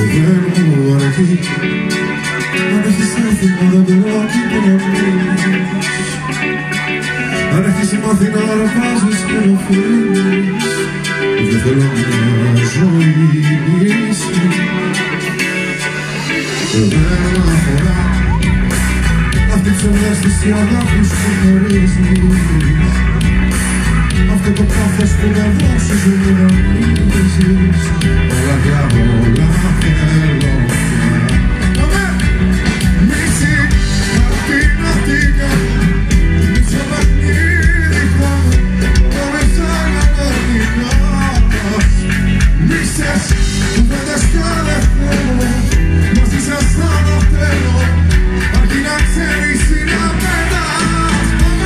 δεν μου αρκεί. Αν έχεις έρθει να δεν περάκι το να πεις, αν έχεις μάθει να αρπάζεις και να φέρνεις, δεν θέλω μια ζωή μισή. Δεν μ' αφορά αυτή η ψευδαίσθηση αγάπης που χωρίζεις, αυτό το πάθος που με δώσεις μου να μίζεις. Όλα για όλα θέλω πια. Μίση, καρτίνα, τίγα, μίτσο παιχνίδι χάνω, το μισάγα να νικάς. Μίσες, κουβέντες καλεφτέρω, μαζί σας θα αναφέρω, αρκεί να ξέρεις τι να πετάς.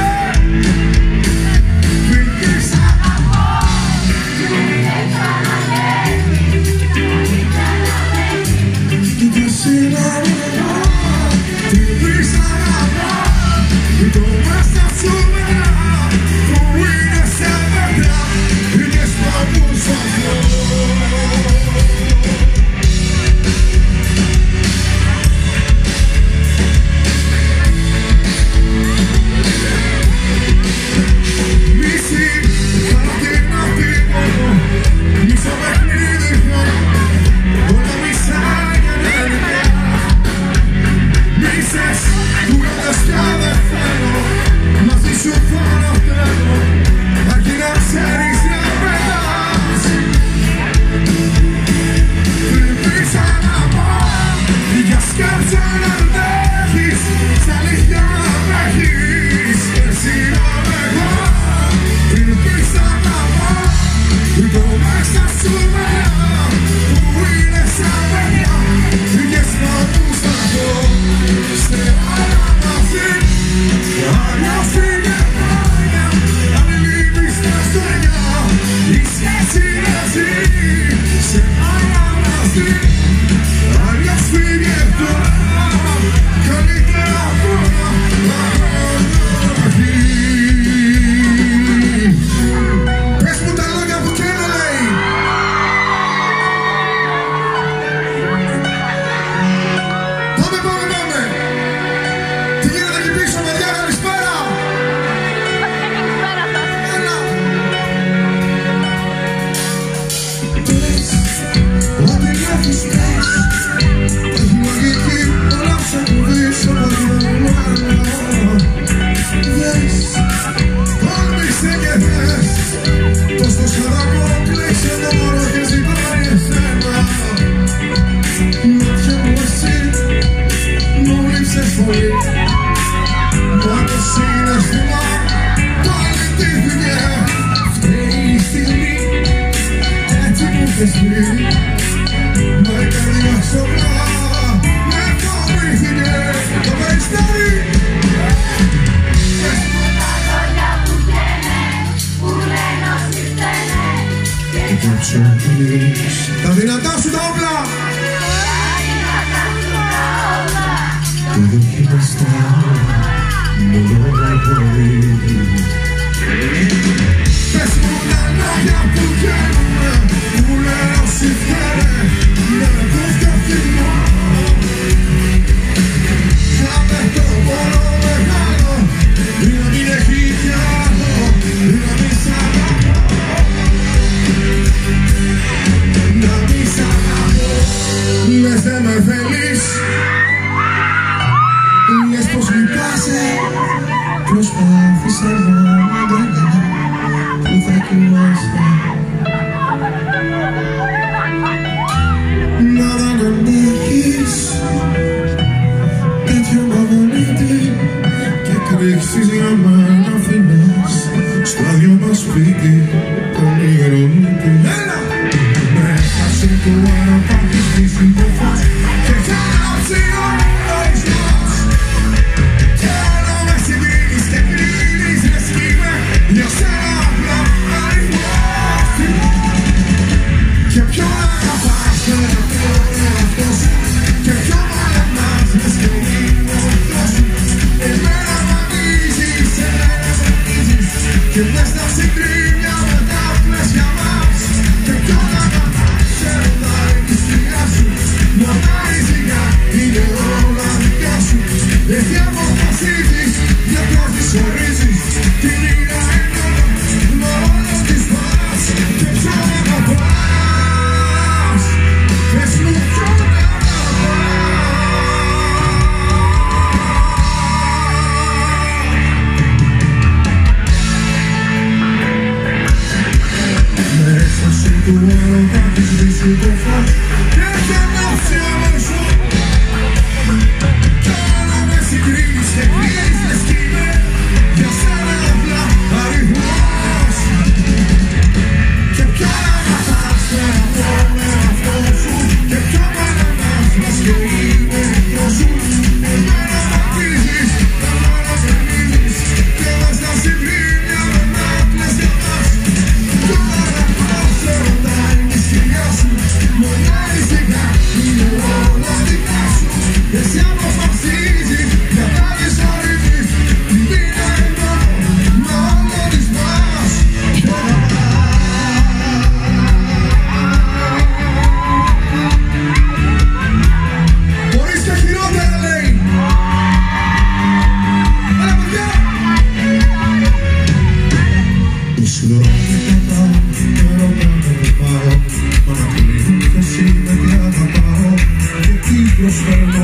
Τα δυνατά σου τα όπλα! Το δοκίμαστα μόνο να μπορεί. Πες μου τα λόγια που βγαίνουνε, που λένε όσοι βγαίνε, με το φτιαχτήμα. Κάνε το μόνο μεγάλο, να μην έχει κι άλλο, να μην σ' αγαπώ. Να μην σ' αγαπώ. Λες δεν με θέλεις, λες πως λυπάσαι, προσπάθησε να αγκαλιά που θα κοιμάσαι. Να δεν αντέχεις τέτοιο μαγονίτη και κρύξεις για μένα φινές στο άδειο μας σπίτι τον υγρονίτη. Με έχασε το αεροπάκι στήσει το φως και χάψει ο ορισμός. Θέλω με συγκρίνεις και κρίνεις ρε σκύμε για σένα απλά αριθμός. Και εσύ αποφασίζεις για το τι σε ορίζεις. Την είναι έντονα μόνο της πας και ποιο αγαπάς. Πες μου ποιον του έρωτα της βρίσκει το φως και θα ανάψει αμέσω. Κι όλα με συγκρίνεις και κρίνεις λες κι είμαι για σένα απλά αριθμός. Και ποια αγαπάς πέρα από με αυτό σου και ποιο μ' ανανάς και είμαι εχθρός σου. Εμένα μ' αγγίζεις, εμένα με μείνεις και μας να συμβεί μια μένα κλαις για μας. Κι όλα αγαπάς ερωτάει η σκηνιά σου, μονά η στιγμά είναι όλα δικά σου. Εσύ αποφασίζεις για τα δυσορίζεις, την είναι έντονα μόνο της μας και μπορείς και χειρότερα λέει. Έλα παιδιά! Όσο δρόμοι κατάω, έρωτα με πάω, μα να κλείνουν κι εσύ με τι αγαπάω και τι προσφέρνω.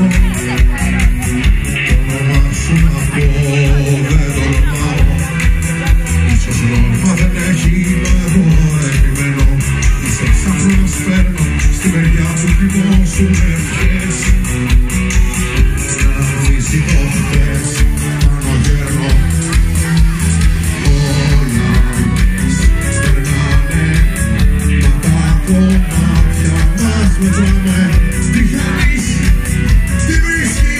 Το όνομά σου να πω δεν τολμάω, ίσως νόημα δεν έχει, μα εγώ επιμένω. Είσαι ψάχνω να σφέρνω στη μεριά του θυμώσουν ευχές. Να αφήσει το χθες, κάνω γέρνο. Όλα περνάνε, μα τα κομμάτια μας μετράμε. Τι χάνεις, τι βρίσκεις.